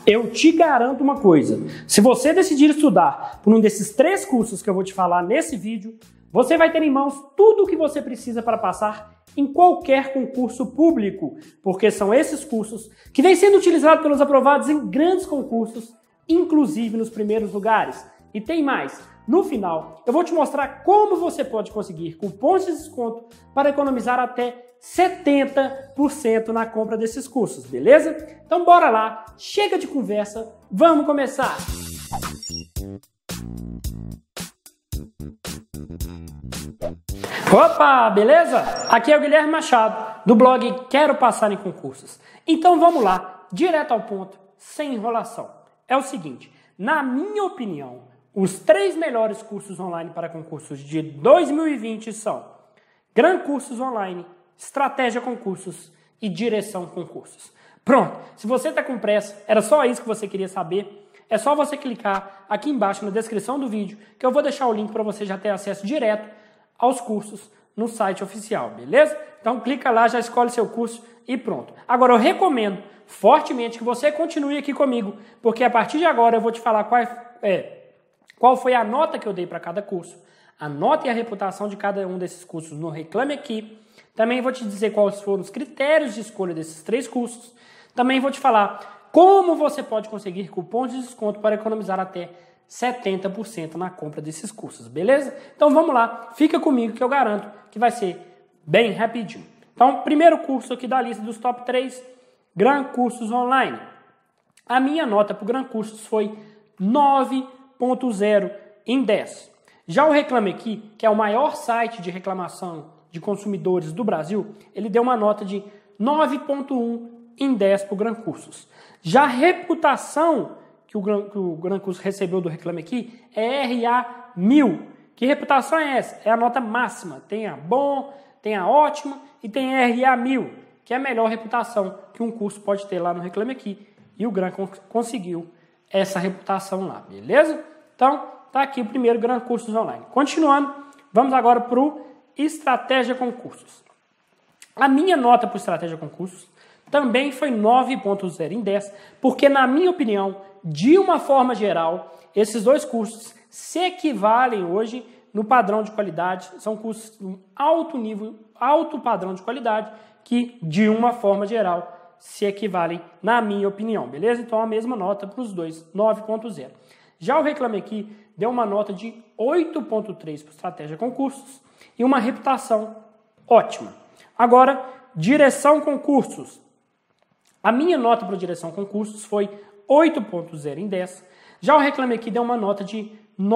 Eu te garanto uma coisa, se você decidir estudar por um desses 3 cursos que eu vou te falar nesse vídeo, você vai ter em mãos tudo o que você precisa para passar em qualquer concurso público, porque são esses cursos que vêm sendo utilizados pelos aprovados em grandes concursos, inclusive nos primeiros lugares. E tem mais, no final eu vou te mostrar como você pode conseguir cupons de desconto para economizar até 70% na compra desses cursos, beleza? Então bora lá, chega de conversa, vamos começar! Opa, beleza? Aqui é o Guilherme Machado, do blog Quero Passar em Concursos. Então vamos lá, direto ao ponto, sem enrolação. É o seguinte, na minha opinião, os 3 melhores cursos online para concursos de 2020 são Gran Cursos Online, Estratégia Concursos e Direção Concursos. Pronto, se você está com pressa, era só isso que você queria saber, é só você clicar aqui embaixo na descrição do vídeo que eu vou deixar o link para você já ter acesso direto aos cursos no site oficial, beleza? Então clica lá, já escolhe seu curso e pronto. Agora eu recomendo fortemente que você continue aqui comigo, porque a partir de agora eu vou te falar qual foi a nota que eu dei para cada curso, a nota e a reputação de cada um desses cursos no Reclame Aqui. Também vou te dizer quais foram os critérios de escolha desses 3 cursos. Também vou te falar como você pode conseguir cupons de desconto para economizar até 70% na compra desses cursos, beleza? Então vamos lá, fica comigo que eu garanto que vai ser bem rapidinho. Então, primeiro curso aqui da lista dos top 3, Gran Cursos Online. A minha nota para o Gran Cursos foi 9.0 em 10. Já o Reclame Aqui, que é o maior site de reclamação de consumidores do Brasil, ele deu uma nota de 9.1 em 10 para o Gran Cursos. Já a reputação que o Gran Cursos recebeu do Reclame Aqui é RA 1000. Que reputação é essa? É a nota máxima. Tem a bom, tem a ótima e tem a RA 1000, que é a melhor reputação que um curso pode ter lá no Reclame Aqui. E o Gran conseguiu essa reputação lá, beleza? Então, tá aqui o primeiro Gran Cursos Online. Continuando, vamos agora para o Estratégia Concursos. A minha nota para o Estratégia Concursos também foi 9.0 em 10, porque na minha opinião, de uma forma geral, esses 2 cursos se equivalem hoje no padrão de qualidade, são cursos de alto nível, alto padrão de qualidade, que de uma forma geral se equivalem na minha opinião, beleza? Então a mesma nota para os 2, 9.0. Já o Reclame Aqui deu uma nota de 8.3 para Estratégia Concursos e uma reputação ótima. Agora, Direção Concursos. A minha nota para Direção Concursos foi 8.0 em 10. Já o Reclame Aqui deu uma nota de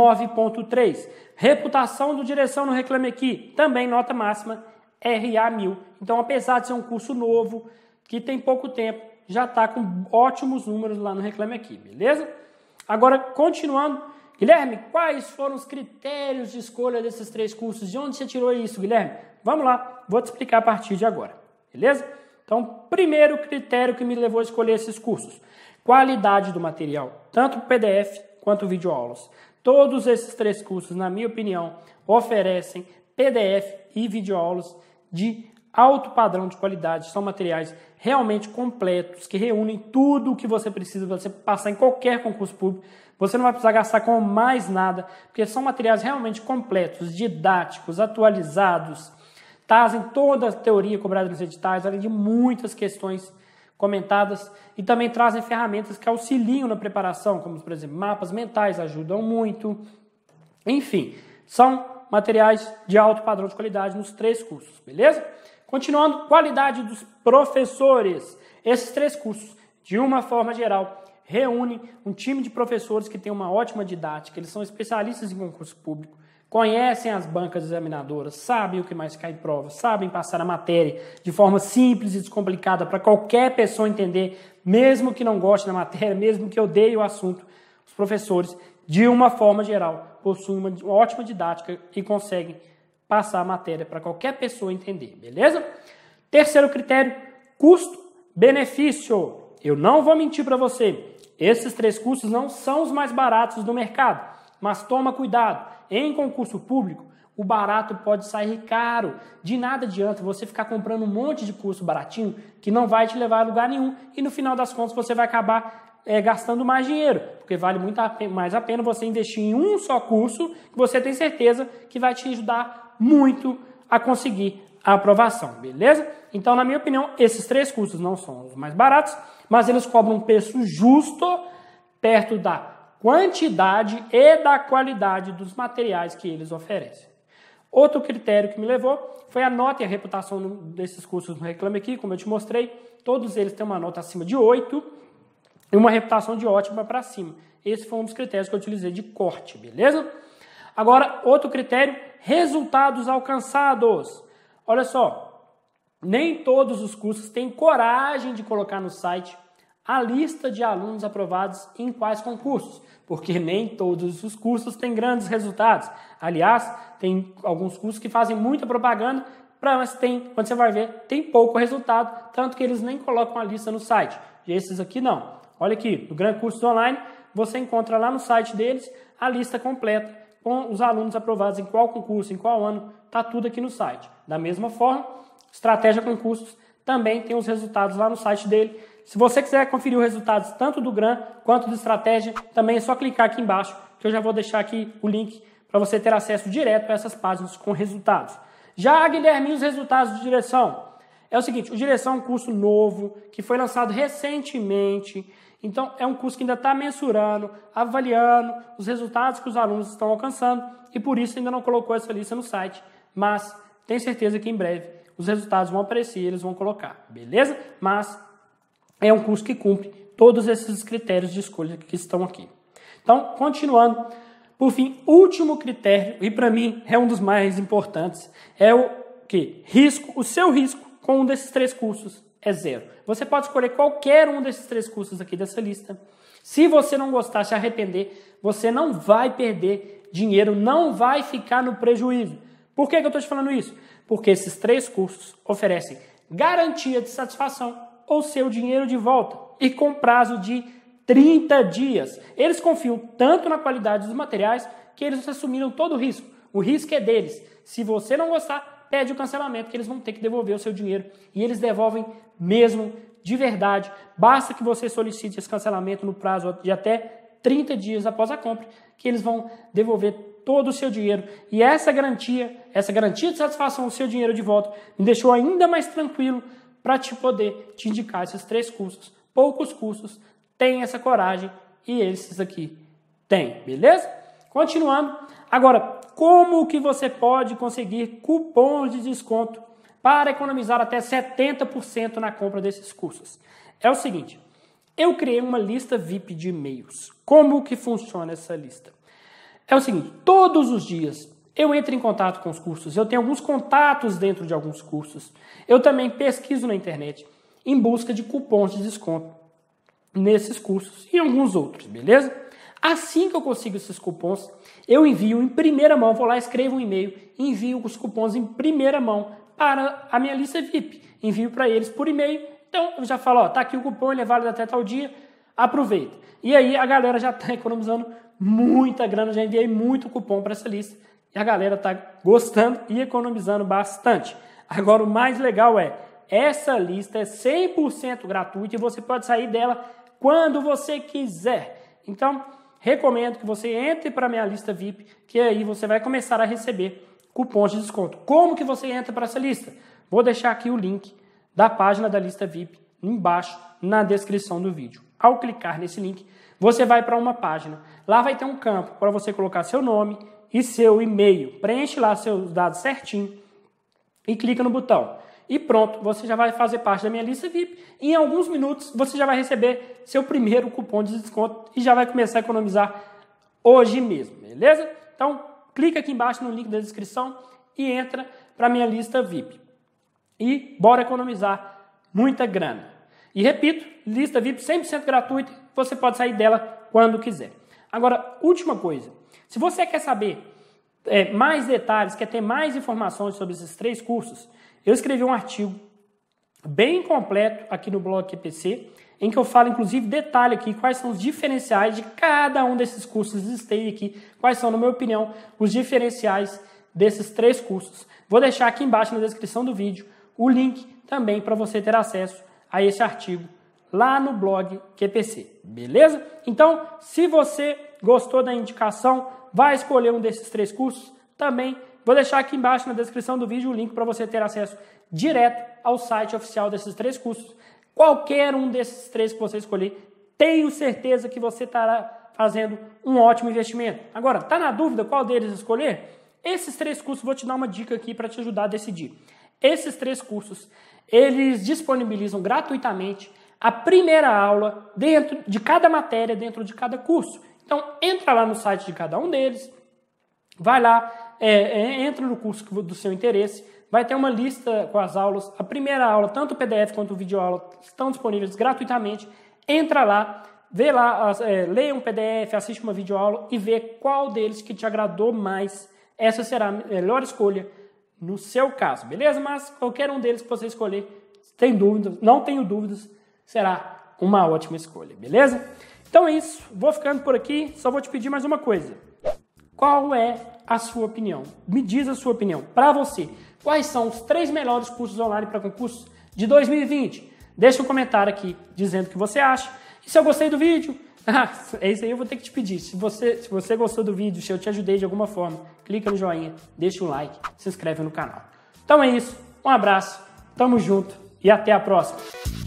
9.3. Reputação do Direção no Reclame Aqui, também nota máxima, RA 1000. Então, apesar de ser um curso novo, que tem pouco tempo, já está com ótimos números lá no Reclame Aqui, beleza? Agora, continuando, Guilherme, quais foram os critérios de escolha desses 3 cursos? De onde você tirou isso, Guilherme? Vamos lá, vou te explicar a partir de agora, beleza? Então, primeiro critério que me levou a escolher esses cursos, qualidade do material, tanto o PDF quanto videoaulas. Todos esses 3 cursos, na minha opinião, oferecem PDF e videoaulas de alto padrão de qualidade. São materiais realmente completos, que reúnem tudo o que você precisa para você passar em qualquer concurso público. Você não vai precisar gastar com mais nada, porque são materiais realmente completos, didáticos, atualizados, trazem toda a teoria cobrada nos editais, além de muitas questões comentadas, e também trazem ferramentas que auxiliam na preparação, como, por exemplo, mapas mentais ajudam muito. Enfim, são materiais de alto padrão de qualidade nos 3 cursos, beleza? Continuando, qualidade dos professores. Esses 3 cursos, de uma forma geral, reúnem um time de professores que tem uma ótima didática, eles são especialistas em concurso público, conhecem as bancas examinadoras, sabem o que mais cai em prova, sabem passar a matéria de forma simples e descomplicada para qualquer pessoa entender, mesmo que não goste da matéria, mesmo que odeie o assunto. Os professores, de uma forma geral, possuem uma ótima didática e conseguem passar a matéria para qualquer pessoa entender, beleza? Terceiro critério, custo-benefício. Eu não vou mentir para você, esses 3 cursos não são os mais baratos do mercado, mas toma cuidado, em concurso público, o barato pode sair caro. De nada adianta você ficar comprando um monte de curso baratinho que não vai te levar a lugar nenhum e no final das contas você vai acabar gastando mais dinheiro, porque vale muito mais a pena você investir em um só curso que você tem certeza que vai te ajudar muito a conseguir a aprovação, beleza? Então, na minha opinião, esses 3 cursos não são os mais baratos, mas eles cobram um preço justo perto da quantidade e da qualidade dos materiais que eles oferecem. Outro critério que me levou foi a nota e a reputação desses cursos no Reclame Aqui, como eu te mostrei. Todos eles têm uma nota acima de 8 e uma reputação de ótima para cima. Esse foi um dos critérios que eu utilizei de corte, beleza? Agora, outro critério, resultados alcançados. Olha só, nem todos os cursos têm coragem de colocar no site a lista de alunos aprovados em quais concursos, porque nem todos os cursos têm grandes resultados. Aliás, tem alguns cursos que fazem muita propaganda, mas quando você vai ver, tem pouco resultado, tanto que eles nem colocam a lista no site. E esses aqui não. Olha aqui, no Gran Cursos Online, você encontra lá no site deles a lista completa com os alunos aprovados em qual concurso, em qual ano, está tudo aqui no site. Da mesma forma, Estratégia Concursos também tem os resultados lá no site dele. Se você quiser conferir os resultados tanto do Gran quanto do Estratégia, também é só clicar aqui embaixo, que eu já vou deixar aqui o link para você ter acesso direto a essas páginas com resultados. Já, Guilherme, os resultados de Direção? É o seguinte, o Direção é um curso novo, que foi lançado recentemente. Então, é um curso que ainda está mensurando, avaliando os resultados que os alunos estão alcançando e por isso ainda não colocou essa lista no site. Mas tenho certeza que em breve os resultados vão aparecer e eles vão colocar, beleza? Mas é um curso que cumpre todos esses critérios de escolha que estão aqui. Então, continuando, por fim, último critério, e para mim é um dos mais importantes, é o que? Risco. O seu risco com um desses 3 cursos é 0. Você pode escolher qualquer um desses 3 cursos aqui dessa lista. Se você não gostar, se arrepender, você não vai perder dinheiro, não vai ficar no prejuízo. Por que eu estou te falando isso? Porque esses 3 cursos oferecem garantia de satisfação ou seu dinheiro de volta e com prazo de 30 dias. Eles confiam tanto na qualidade dos materiais que eles assumiram todo o risco. O risco é deles. Se você não gostar, pede o cancelamento, que eles vão ter que devolver o seu dinheiro. E eles devolvem mesmo, de verdade. Basta que você solicite esse cancelamento no prazo de até 30 dias após a compra, que eles vão devolver todo o seu dinheiro. E essa garantia de satisfação do seu dinheiro de volta, me deixou ainda mais tranquilo para poder te indicar esses 3 cursos. Poucos cursos têm essa coragem e esses aqui têm, beleza? Continuando, agora, como que você pode conseguir cupons de desconto para economizar até 70% na compra desses cursos? É o seguinte, eu criei uma lista VIP de e-mails. Como que funciona essa lista? É o seguinte, todos os dias eu entro em contato com os cursos, eu tenho alguns contatos dentro de alguns cursos, eu também pesquiso na internet em busca de cupons de desconto nesses cursos e alguns outros, beleza? Assim que eu consigo esses cupons, eu envio em primeira mão, vou lá, escrevo um e-mail, envio os cupons em primeira mão para a minha lista VIP, envio para eles por e-mail, então eu já falo, ó, tá aqui o cupom, ele é válido até tal dia, aproveita. E aí a galera já está economizando muita grana, já enviei muito cupom para essa lista e a galera está gostando e economizando bastante. Agora o mais legal é, essa lista é 100% gratuita e você pode sair dela quando você quiser. Então, recomendo que você entre para a minha lista VIP, que aí você vai começar a receber cupons de desconto. Como que você entra para essa lista? Vou deixar aqui o link da página da lista VIP embaixo na descrição do vídeo. Ao clicar nesse link, você vai para uma página. Lá vai ter um campo para você colocar seu nome e seu e-mail. Preenche lá seus dados certinho e clica no botão. E pronto, você já vai fazer parte da minha lista VIP. E em alguns minutos você já vai receber seu primeiro cupom de desconto e já vai começar a economizar hoje mesmo, beleza? Então, clica aqui embaixo no link da descrição e entra para a minha lista VIP. E bora economizar muita grana. E repito, lista VIP 100% gratuita, você pode sair dela quando quiser. Agora, última coisa, se você quer saber mais detalhes, quer ter mais informações sobre esses 3 cursos, eu escrevi um artigo bem completo aqui no blog QPC, em que eu falo, inclusive, detalhe aqui quais são os diferenciais de cada um desses cursos. Listei aqui quais são, na minha opinião, os diferenciais desses 3 cursos. Vou deixar aqui embaixo na descrição do vídeo o link também para você ter acesso a esse artigo lá no blog QPC, beleza? Então, se você gostou da indicação, vai escolher um desses 3 cursos, também vou deixar aqui embaixo na descrição do vídeo o link para você ter acesso direto ao site oficial desses 3 cursos. Qualquer um desses 3 que você escolher, tenho certeza que você estará fazendo um ótimo investimento. Agora, tá na dúvida qual deles escolher? Esses 3 cursos, vou te dar uma dica aqui para te ajudar a decidir. Esses 3 cursos, eles disponibilizam gratuitamente a primeira aula dentro de cada matéria, dentro de cada curso. Então, entra lá no site de cada um deles, vai lá, entra no curso do seu interesse, vai ter uma lista com as aulas. A primeira aula, tanto o PDF quanto o videoaula, estão disponíveis gratuitamente. Entra lá, vê lá, leia um PDF, assiste uma videoaula e vê qual deles que te agradou mais. Essa será a melhor escolha no seu caso, beleza? Mas qualquer um deles que você escolher, tem dúvidas, não tenho dúvidas, será uma ótima escolha, beleza? Então é isso, vou ficando por aqui, só vou te pedir mais uma coisa. Qual é a sua opinião? Me diz a sua opinião. Para você, quais são os 3 melhores cursos online para concursos de 2020? Deixa um comentário aqui dizendo o que você acha. E se eu gostei do vídeo, é isso aí, eu vou ter que te pedir. Se você gostou do vídeo, se eu te ajudei de alguma forma, clica no joinha, deixa o like, se inscreve no canal. Então é isso, um abraço, tamo junto e até a próxima.